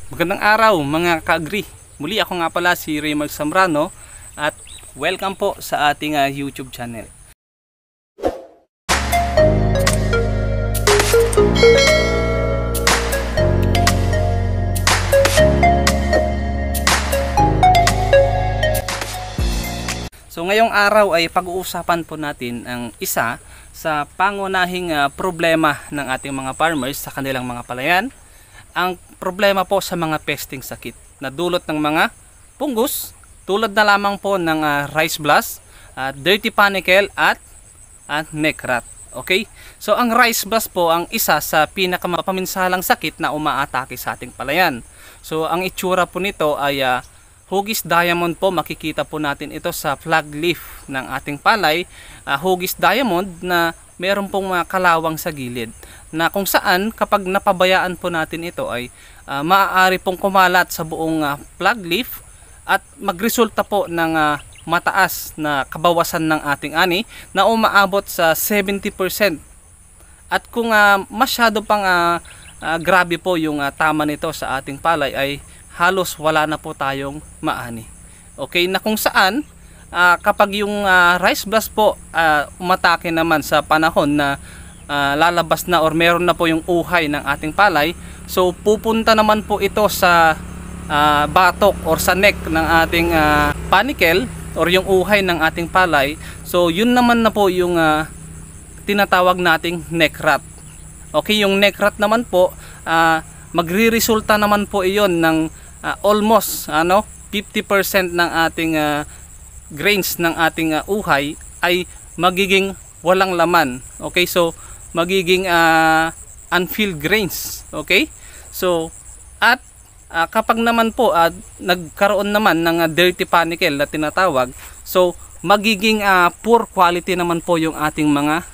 Magandang araw mga ka-agri. Muli ako nga pala si Raymar Zambrano at welcome po sa ating YouTube channel. So ngayong araw ay pag-uusapan po natin ang isa sa pangunahing problema ng ating mga farmers sa kanilang mga palayan. Ang problema po sa mga pesting sakit na dulot ng mga pungus tulad na lamang po ng rice blast, dirty panicle at neck rot. Okay? So ang rice blast po ang isa sa pinakamapaminsalang sakit na umaatake sa ating palayan. So ang itsura po nito ay hugis diamond po. Makikita po natin ito sa flag leaf ng ating palay. Hugis diamond na meron pong kalawang sa gilid, na kung saan kapag napabayaan po natin ito ay maaari pong kumalat sa buong flag leaf at magresulta po ng mataas na kabawasan ng ating ani na umaabot sa 70%. At kung masyado pang grabe po yung tama nito sa ating palay ay halos wala na po tayong maani. Okay, na kung saan kapag yung rice blast po umatake naman sa panahon na lalabas na or meron na po yung uhay ng ating palay, so pupunta naman po ito sa batok or sa neck ng ating panicle or yung uhay ng ating palay. So yun naman na po yung tinatawag nating neck rot. Okay, yung neck rot naman po magre-resulta naman po iyon ng almost 50% ng ating grains ng ating uhay ay magiging walang laman. Okay, so magiging unfilled grains. Okay, so at kapag naman po nagkaroon naman ng dirty panicle na tinatawag, so magiging poor quality naman po yung ating mga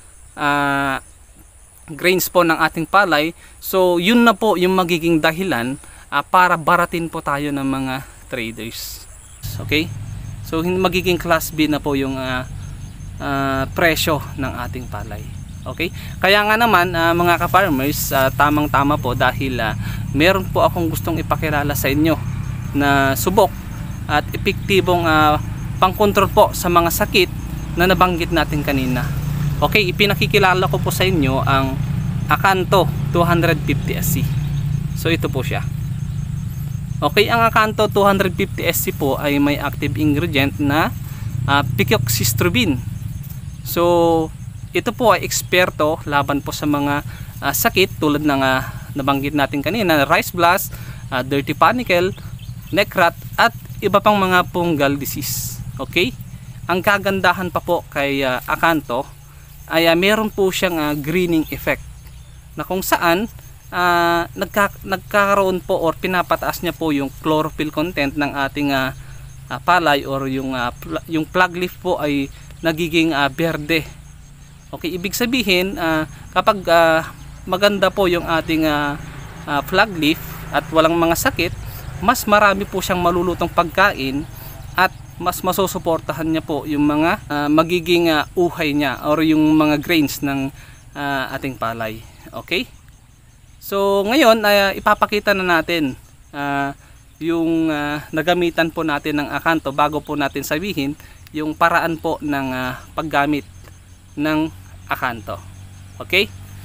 grains po ng ating palay. So yun na po yung magiging dahilan para baratin po tayo ng mga traders. Okay, so magiging class B na po yung presyo ng ating palay. Okay, kaya nga naman mga ka-farmers, tamang-tama po dahil meron po akong gustong ipakilala sa inyo na subok at epektibong pangkontrol po sa mga sakit na nabanggit natin kanina. Okay, ipinakikilala ko po sa inyo ang Akanto 250SC. So ito po siya. Okay, ang Akanto 250SC po ay may active ingredient na picoxystrobin. So ito po ay eksperto laban po sa mga sakit tulad ng nabanggit natin kanina, rice blast, dirty panicle, neck rot at iba pang mga fungal disease. Okay, ang kagandahan pa po kay Akanto ay meron po siyang greening effect, na kung saan nagkakaroon po or pinapataas niya po yung chlorophyll content ng ating palay, or yung flag leaf po ay nagiging berde. Okay, ibig sabihin kapag maganda po yung ating flag leaf at walang mga sakit, mas marami po siyang malulutong pagkain at mas masusuportahan niya po yung mga magiging uhay niya or yung mga grains ng ating palay. Okay, so ngayon ipapakita na natin yung nagamitan po natin ng Akanto bago po natin sabihin yung paraan po ng paggamit ng Akanto. Okay,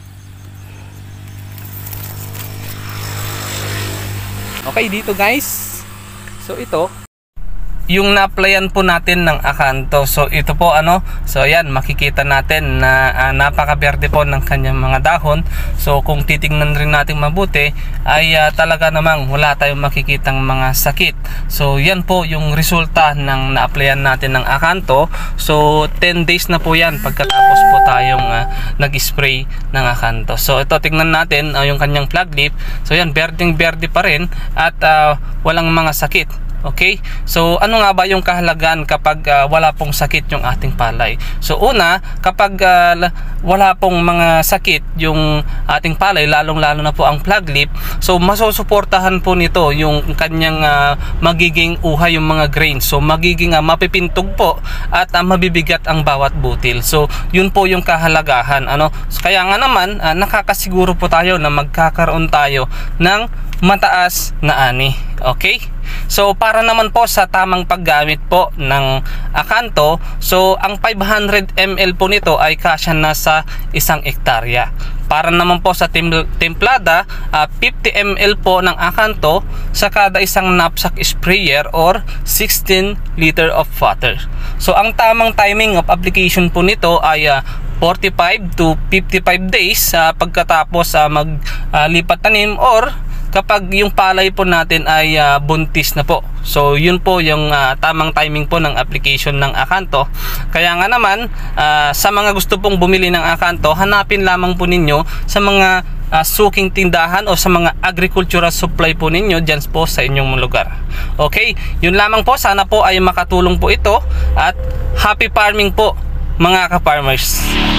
okay, dito guys, so ito yung na-applyan po natin ng Akanto. So ito po so ayan, makikita natin na napaka-berde po ng kanyang mga dahon. So kung titingnan rin natin mabuti ay talaga namang wala tayong makikitang mga sakit. So yan po yung resulta ng na-applyan natin ng Akanto. So 10 days na po yan pagkatapos po tayong nag-spray ng Akanto. So ito, tingnan natin yung kanyang flag leaf. So yan, berdeng-berde pa rin at walang mga sakit. Okay, so ano nga ba yung kahalagahan kapag wala pong sakit yung ating palay? So una, kapag wala pong mga sakit yung ating palay, lalong-lalo na po ang flag leaf, so masusuportahan po nito yung kanyang magiging uhay, yung mga grains. So magiging mapipintog po at mabibigat ang bawat butil. So yun po yung kahalagahan. Kaya nga naman nakakasiguro po tayo na magkakaroon tayo ng mataas na ani. Okay? So para naman po sa tamang paggamit po ng Akanto, so ang 500 ml po nito ay kasya na sa 1 hektarya. Para naman po sa templada, 50 ml po ng Akanto sa kada isang knapsack sprayer or 16 liter of water. So ang tamang timing of application po nito ay 45 to 55 days pagkatapos maglipat tanim or kapag yung palay po natin ay buntis na po. So yun po yung tamang timing po ng application ng Akanto. Kaya nga naman sa mga gusto pong bumili ng Akanto, hanapin lamang po ninyo sa mga suking tindahan o sa mga agricultural supply po ninyo dyan po sa inyong lugar. Okay, yun lamang po. Sana po ay makatulong po ito at happy farming po mga ka-farmers.